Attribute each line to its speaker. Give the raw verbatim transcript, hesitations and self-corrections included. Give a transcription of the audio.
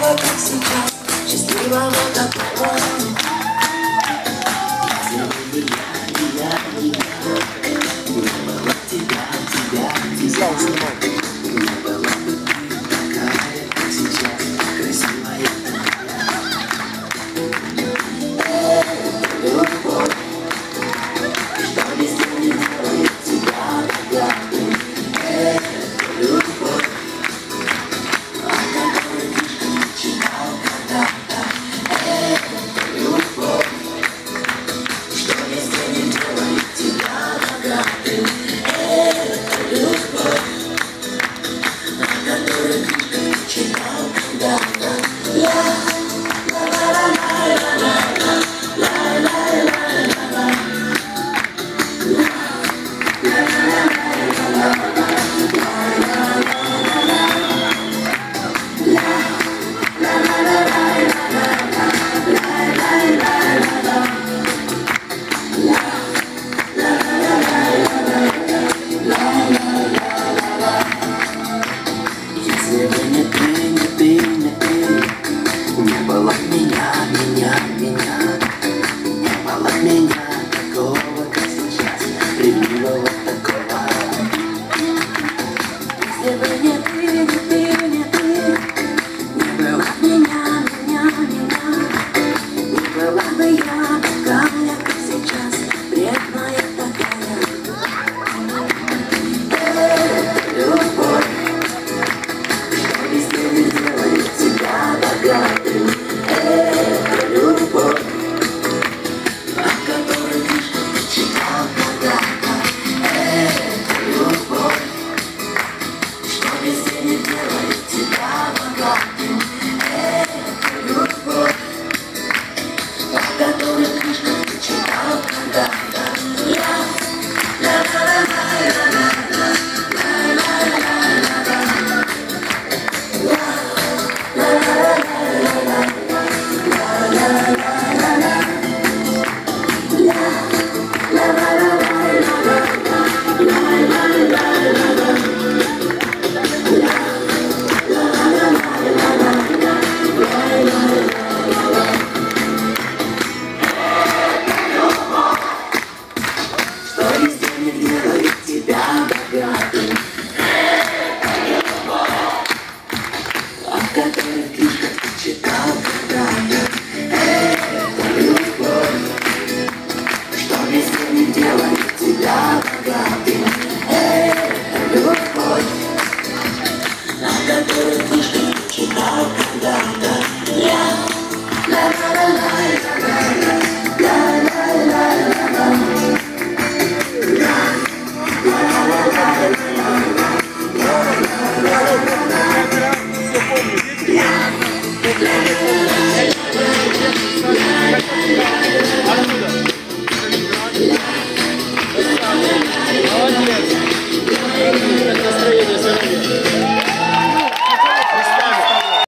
Speaker 1: такого, как сейчас, счастливого такого. Если бы я, я, я, не было тебя, тебя, тебя, не была бы ты такая, как сейчас, красивая такая. Любовь, что везде не делает тебя богатым. Любовь, о которой книжка не читал когда-то. Любовь, что везде не делает тебя богатым. Любовь, о которой книжка не читал когда-то. Если бы не ты, не ты, не ты, не было меня, меня, меня, не было меня такого, как сейчас, ревнивого такого. Если бы не ты, не ты, не ты, не было меня, меня, меня, не была бы я такая, как сейчас, вредная такая. Любовь, что везде не делает тебя богатым. Это любовь, о которой книжка не читал когда-то. Это любовь, что везде не делает тебя богатым. Это любовь, о которой книжка не читал когда-то. Что везде не делает тебя богатым.